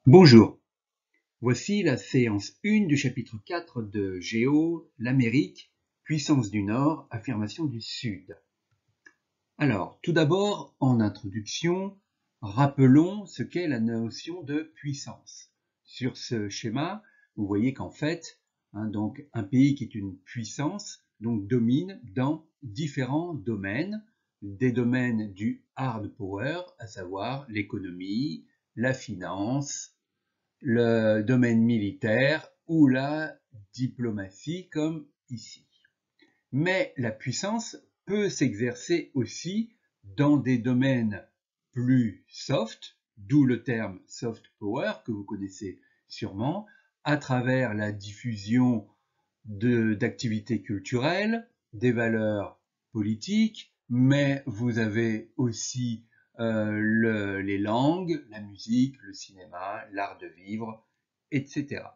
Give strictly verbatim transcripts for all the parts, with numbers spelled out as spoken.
Bonjour, voici la séance un du chapitre quatre de Géo, l'Amérique, puissance du Nord, affirmation du Sud. Alors, tout d'abord, en introduction, rappelons ce qu'est la notion de puissance. Sur ce schéma, vous voyez qu'en fait, hein, donc un pays qui est une puissance donc domine dans différents domaines, des domaines du hard power, à savoir l'économie, la finance, le domaine militaire ou la diplomatie comme ici. Mais la puissance peut s'exercer aussi dans des domaines plus soft, d'où le terme soft power que vous connaissez sûrement, à travers la diffusion d'activités culturelles, des valeurs politiques, mais vous avez aussi euh, le, les langues, la musique, le cinéma, l'art de vivre, et cetera.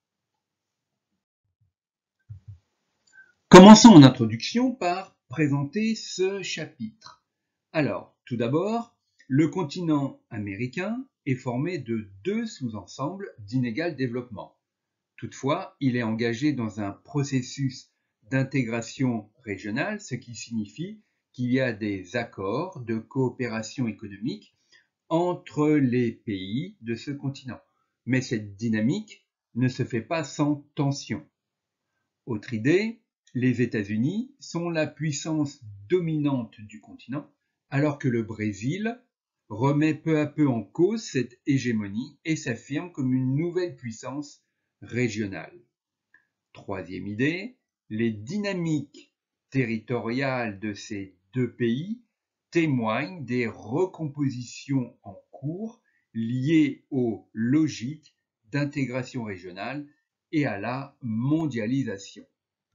Commençons en introduction par présenter ce chapitre. Alors, tout d'abord, le continent américain est formé de deux sous-ensembles d'inégal développement. Toutefois, il est engagé dans un processus d'intégration régionale, ce qui signifie qu'il y a des accords de coopération économique entre les pays de ce continent. Mais cette dynamique ne se fait pas sans tension. Autre idée, les États-Unis sont la puissance dominante du continent, alors que le Brésil remet peu à peu en cause cette hégémonie et s'affirme comme une nouvelle puissance régionale. Troisième idée, les dynamiques territoriales de ces deux pays témoignent des recompositions en cours liées aux logiques d'intégration régionale et à la mondialisation.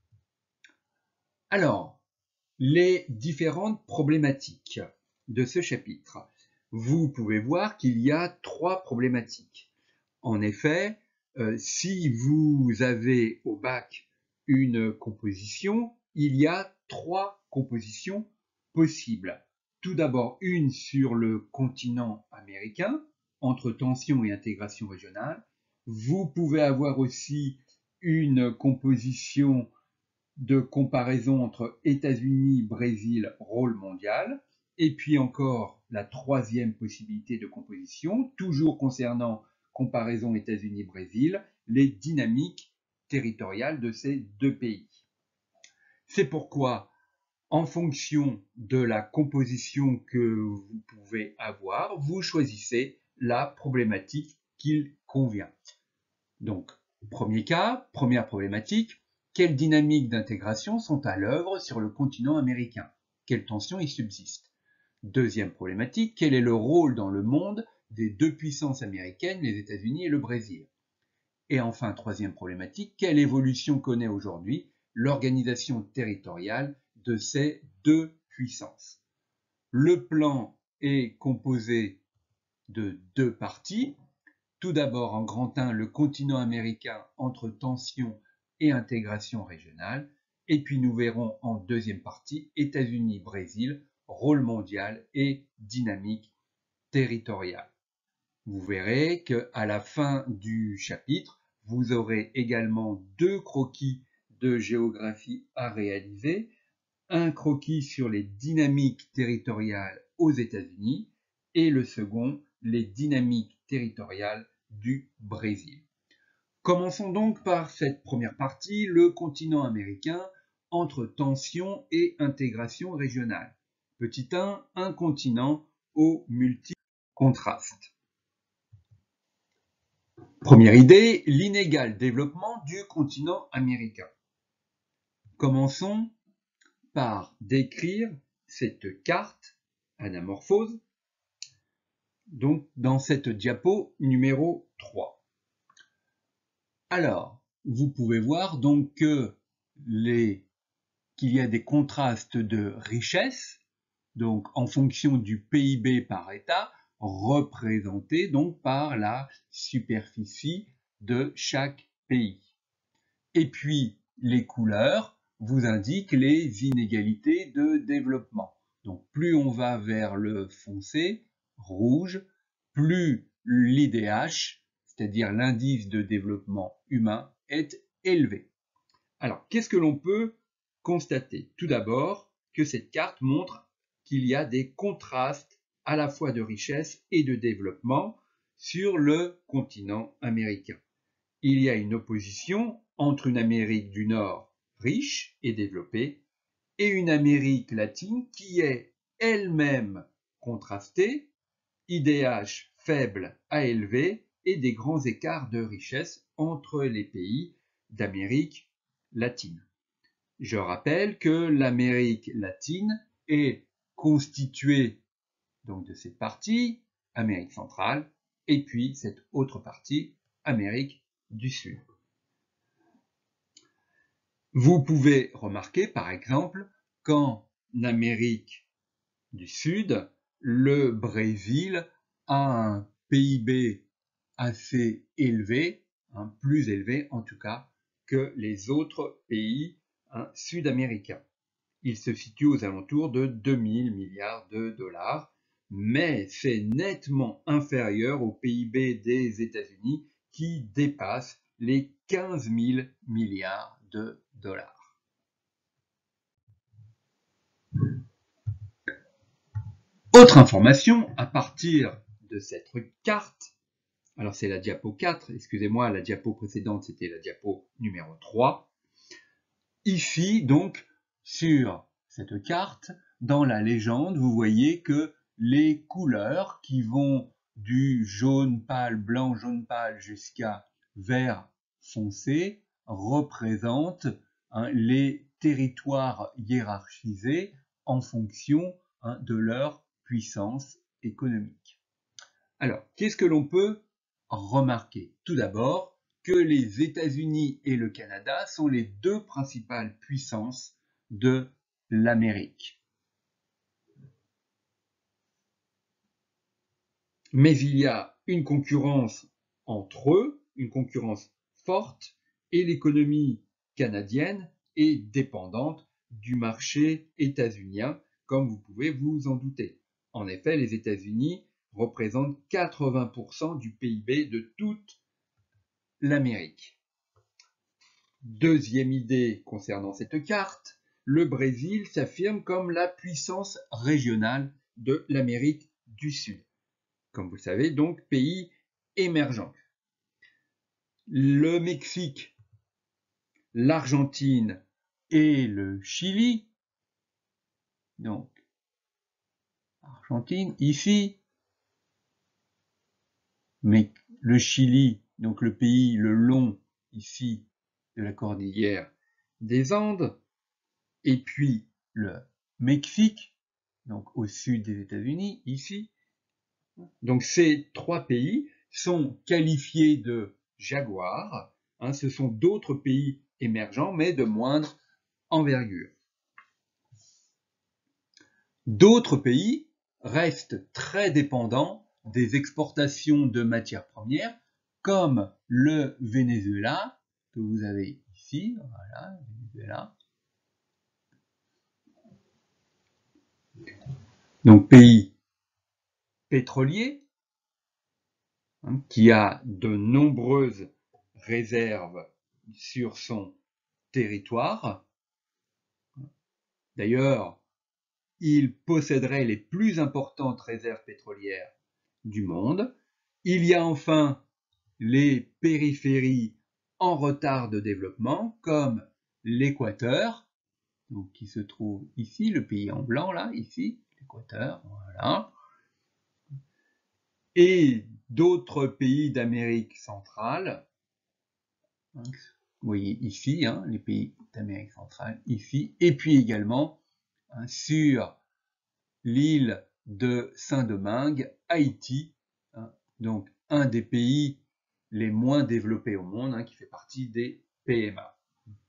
Alors, les différentes problématiques de ce chapitre. Vous pouvez voir qu'il y a trois problématiques. En effet, euh, si vous avez au bac une composition, il y a trois compositions possibles. Tout d'abord, une sur le continent américain, entre tension et intégration régionale. Vous pouvez avoir aussi une composition de comparaison entre États-Unis, Brésil, rôle mondial, et puis encore la troisième possibilité de composition, toujours concernant comparaison États-Unis-Brésil, les dynamiques territoriales de ces deux pays. C'est pourquoi, en fonction de la composition que vous pouvez avoir, vous choisissez la problématique qu'il convient. Donc, premier cas, première problématique, quelles dynamiques d'intégration sont à l'œuvre sur le continent américain? Quelles tensions y subsistent? Deuxième problématique, quel est le rôle dans le monde des deux puissances américaines, les États-Unis et le Brésil? Et enfin, troisième problématique, quelle évolution connaît aujourd'hui l'organisation territoriale de ces deux puissances? Le plan est composé de deux parties. Tout d'abord, en grand un, le continent américain entre tension et intégration régionale. Et puis nous verrons en deuxième partie États-Unis-Brésil, rôle mondial et dynamique territoriale. Vous verrez qu'à la fin du chapitre, vous aurez également deux croquis de géographie à réaliser. Un croquis sur les dynamiques territoriales aux États-Unis et le second, les dynamiques territoriales du Brésil. Commençons donc par cette première partie, le continent américain entre tension et intégration régionale. Petit un, un continent aux multiples contrastes. Première idée, l'inégal développement du continent américain. Commençons par décrire cette carte anamorphose, donc dans cette diapo numéro trois. Alors, vous pouvez voir donc que les, qu'il y a des contrastes de richesse, donc en fonction du P I B par État, représentés donc par la superficie de chaque pays. Et puis, les couleurs vous indiquent les inégalités de développement. Donc, plus on va vers le foncé, rouge, plus l'I D H c'est-à-dire l'indice de développement humain, est élevé. Alors, qu'est-ce que l'on peut constater? Tout d'abord, que cette carte montre qu'il y a des contrastes à la fois de richesse et de développement sur le continent américain. Il y a une opposition entre une Amérique du Nord riche et développée et une Amérique latine qui est elle-même contrastée, I D H faible à élevé et des grands écarts de richesse entre les pays d'Amérique latine. Je rappelle que l'Amérique latine est constituée donc de cette partie, Amérique centrale, et puis cette autre partie, Amérique du Sud. Vous pouvez remarquer par exemple qu'en Amérique du Sud, le Brésil a un P I B assez élevé, hein, plus élevé en tout cas que les autres pays hein, sud-américains. Il se situe aux alentours de deux mille milliards de dollars, mais c'est nettement inférieur au P I B des États-Unis qui dépasse les quinze mille milliards de dollars. Autre information, à partir de cette carte, alors c'est la diapo quatre, excusez-moi, la diapo précédente c'était la diapo numéro trois. Ici, donc, sur cette carte, dans la légende, vous voyez que les couleurs qui vont du jaune pâle, blanc, jaune pâle jusqu'à vert foncé représentent hein, les territoires hiérarchisés en fonction hein, de leur puissance économique. Alors, qu'est-ce que l'on peut remarquer? Tout d'abord, que les États-Unis et le Canada sont les deux principales puissances de l'Amérique. Mais il y a une concurrence entre eux, une concurrence forte, et l'économie canadienne est dépendante du marché états-unien, comme vous pouvez vous en douter. En effet, les États-Unis représentent quatre-vingts pour cent du P I B de toute l'Amérique. Deuxième idée concernant cette carte, le Brésil s'affirme comme la puissance régionale de l'Amérique du Sud. Comme vous le savez, donc pays émergent. Le Mexique, l'Argentine et le Chili, donc Argentine ici, mais le Chili, donc le pays le long ici de la cordillère des Andes, et puis le Mexique, donc au sud des États-Unis, ici. Donc ces trois pays sont qualifiés de jaguars, hein, ce sont d'autres pays émergents, mais de moindre envergure. D'autres pays restent très dépendants des exportations de matières premières, comme le Venezuela, que vous avez ici, voilà, Venezuela. Donc pays pétrolier, hein, qui a de nombreuses réserves sur son territoire. D'ailleurs, il posséderait les plus importantes réserves pétrolières du monde. Il y a enfin les périphéries en retard de développement, comme l'Équateur, donc qui se trouve ici, le pays en blanc, là, ici, l'Équateur, voilà. Et d'autres pays d'Amérique centrale, vous voyez ici, hein, les pays d'Amérique centrale, ici, et puis également hein, sur l'île de Saint-Domingue, Haïti, hein, donc un des pays les moins développés au monde, hein, qui fait partie des P M A.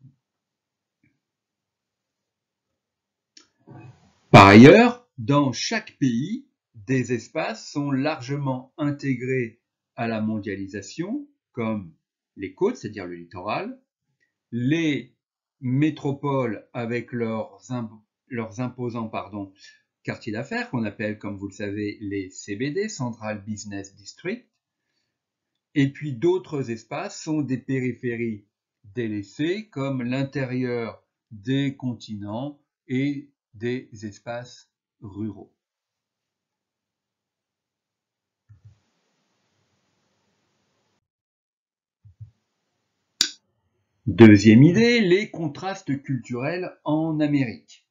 Par ailleurs, dans chaque pays, des espaces sont largement intégrés à la mondialisation, comme les côtes, c'est-à-dire le littoral, les métropoles avec leurs, imp leurs imposants pardon, quartiers d'affaires, qu'on appelle, comme vous le savez, les C B D, Central Business District, Et puis d'autres espaces sont des périphéries délaissées, comme l'intérieur des continents et des espaces ruraux. Deuxième idée, les contrastes culturels en Amérique.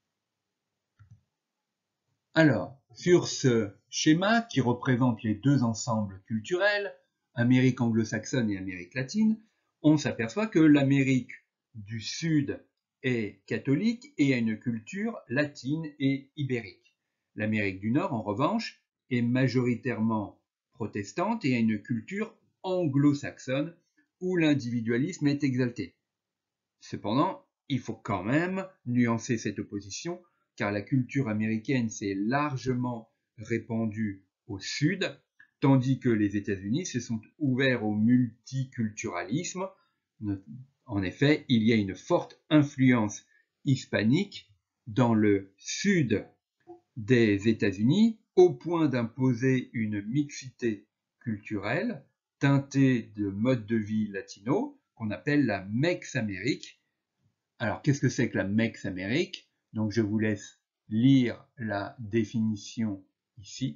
Alors, sur ce schéma qui représente les deux ensembles culturels, Amérique anglo-saxonne et Amérique latine, on s'aperçoit que l'Amérique du Sud est catholique et a une culture latine et ibérique. L'Amérique du Nord, en revanche, est majoritairement protestante et a une culture anglo-saxonne où l'individualisme est exalté. Cependant, il faut quand même nuancer cette opposition car la culture américaine s'est largement répandue au Sud, tandis que les États-Unis se sont ouverts au multiculturalisme. En effet, il y a une forte influence hispanique dans le Sud des États-Unis, au point d'imposer une mixité culturelle teintée de modes de vie latinos, qu'on appelle la Mex-Amérique. Alors, qu'est-ce que c'est que la Mex-Amérique? Donc, je vous laisse lire la définition ici.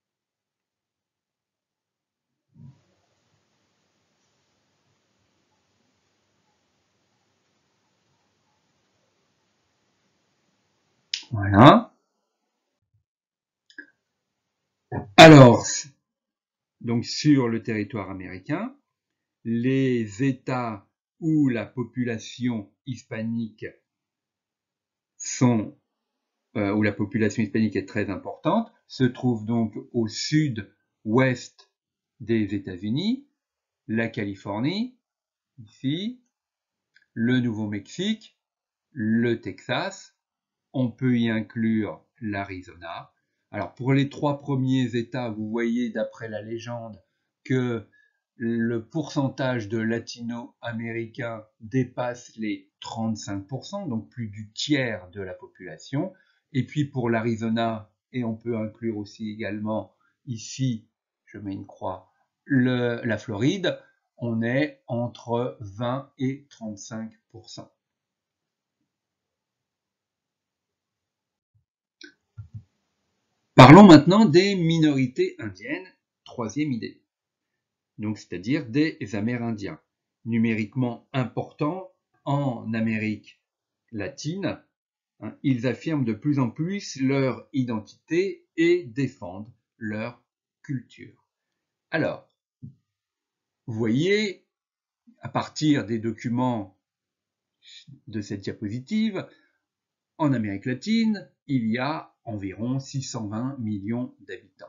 Voilà. Alors, donc sur le territoire américain, les États où la population hispanique sont, euh, où la population hispanique est très importante, se trouvent donc au sud-ouest des États-Unis, la Californie, ici, le Nouveau-Mexique, le Texas, on peut y inclure l'Arizona. Alors pour les trois premiers États, vous voyez d'après la légende que le pourcentage de latino-américains dépasse les trente-cinq pour cent, donc plus du tiers de la population. Et puis pour l'Arizona, et on peut inclure aussi également ici, je mets une croix, le, la Floride, on est entre vingt et trente-cinq pour cent. Parlons maintenant des minorités indiennes, troisième idée. Donc, c'est-à-dire des Amérindiens, numériquement importants en Amérique latine. Hein, ils affirment de plus en plus leur identité et défendent leur culture. Alors, vous voyez, à partir des documents de cette diapositive, en Amérique latine, il y a environ six cent vingt millions d'habitants.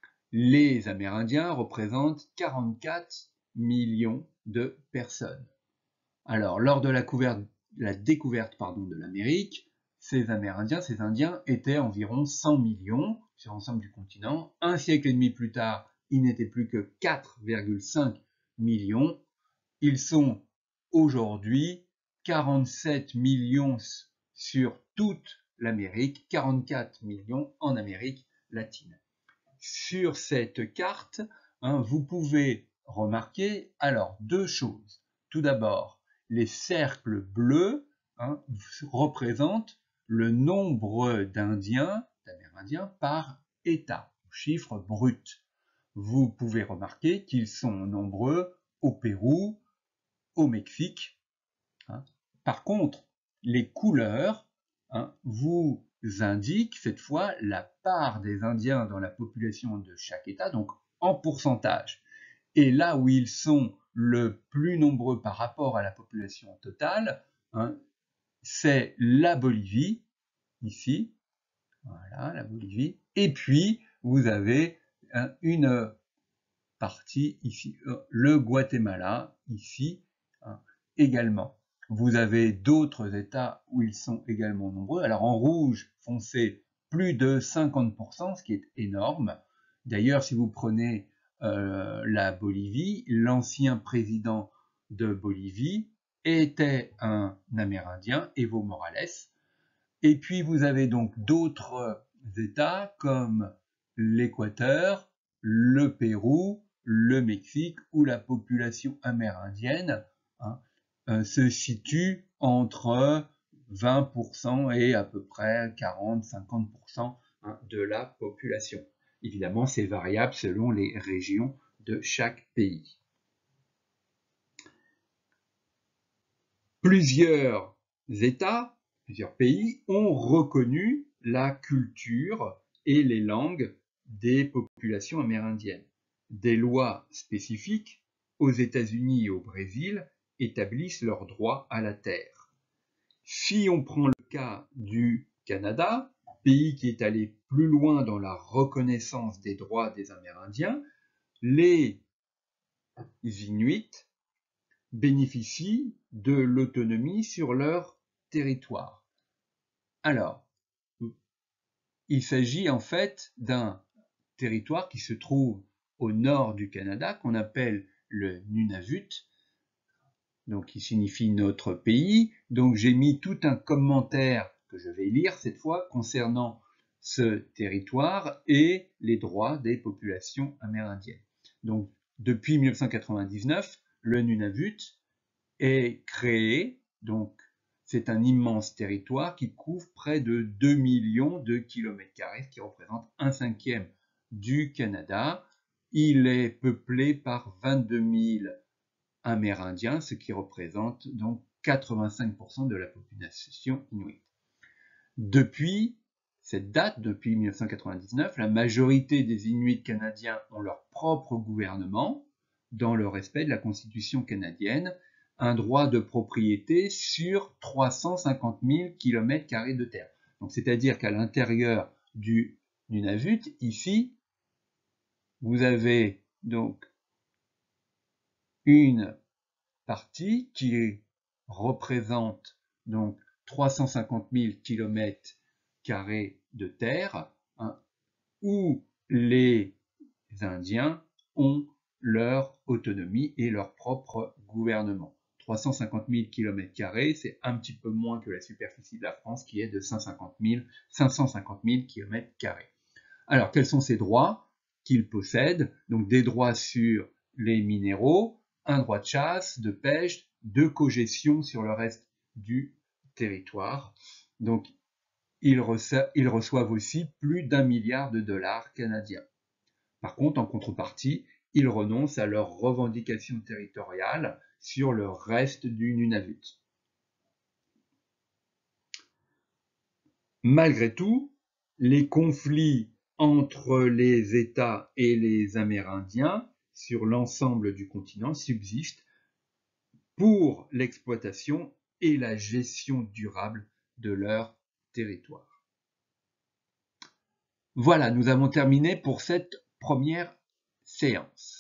Les Amérindiens représentent quarante-quatre millions de personnes. Alors, lors de la, la découverte pardon, de l'Amérique, ces Amérindiens, ces Indiens étaient environ cent millions sur l'ensemble du continent. Un siècle et demi plus tard, ils n'étaient plus que quatre virgule cinq millions. Ils sont aujourd'hui quarante-sept millions sur toute l'Amérique, quarante-quatre millions en Amérique latine. Sur cette carte, hein, vous pouvez remarquer alors deux choses. Tout d'abord, les cercles bleus hein, représentent le nombre d'Indiens, d'Amérindiens par État, chiffre brut. Vous pouvez remarquer qu'ils sont nombreux au Pérou, au Mexique. Hein. Par contre, les couleurs hein, vous indiquent cette fois la part des Indiens dans la population de chaque État, donc en pourcentage. Et là où ils sont le plus nombreux par rapport à la population totale, hein, c'est la Bolivie, ici, voilà, la Bolivie, et puis vous avez hein, une partie ici, le Guatemala, ici, hein, également. Vous avez d'autres États où ils sont également nombreux. Alors en rouge foncé, plus de cinquante pour cent, ce qui est énorme. D'ailleurs, si vous prenez euh, la Bolivie, l'ancien président de Bolivie était un Amérindien, Evo Morales. Et puis vous avez donc d'autres États comme l'Équateur, le Pérou, le Mexique, où la population amérindienne hein, euh, se situe entre vingt pour cent et à peu près quarante à cinquante pour cent hein, de la population. Évidemment, c'est variable selon les régions de chaque pays. Plusieurs États, plusieurs pays ont reconnu la culture et les langues des populations amérindiennes. Des lois spécifiques aux États-Unis et au Brésil établissent leur droit à la terre. Si on prend le cas du Canada, pays qui est allé plus loin dans la reconnaissance des droits des Amérindiens, les Inuits bénéficient de l'autonomie sur leur territoire. Alors, il s'agit en fait d'un territoire qui se trouve au nord du Canada, qu'on appelle le Nunavut, donc qui signifie notre pays. Donc j'ai mis tout un commentaire que je vais lire cette fois concernant ce territoire et les droits des populations amérindiennes. Donc depuis mille neuf cent quatre-vingt-dix-neuf, le Nunavut est créé, donc c'est un immense territoire qui couvre près de deux millions de kilomètres carrés, ce qui représente un cinquième du Canada. Il est peuplé par vingt-deux mille Amérindiens, ce qui représente donc quatre-vingt-cinq pour cent de la population inuit. Depuis cette date, depuis mille neuf cent quatre-vingt-dix-neuf, la majorité des Inuits canadiens ont leur propre gouvernement, dans le respect de la Constitution canadienne, un droit de propriété sur trois cent cinquante mille kilomètres carrés de terre. Donc, c'est-à-dire qu'à l'intérieur du Nunavut, ici, vous avez donc une partie qui représente donc trois cent cinquante mille kilomètres carrés de terre, hein, où les Indiens ont leur autonomie et leur propre gouvernement. trois cent cinquante mille kilomètres carrés, c'est un petit peu moins que la superficie de la France qui est de cinq cent cinquante mille kilomètres carrés. Alors, quels sont ces droits qu'ils possèdent? Donc, des droits sur les minéraux, un droit de chasse, de pêche, de cogestion sur le reste du territoire. Donc, ils reçoivent, ils reçoivent aussi plus d'un milliard de dollars canadiens. Par contre, en contrepartie, ils renoncent à leurs revendications territoriales sur le reste du Nunavut. Malgré tout, les conflits entre les États et les Amérindiens sur l'ensemble du continent subsistent pour l'exploitation et la gestion durable de leur territoire. Voilà, nous avons terminé pour cette première séance.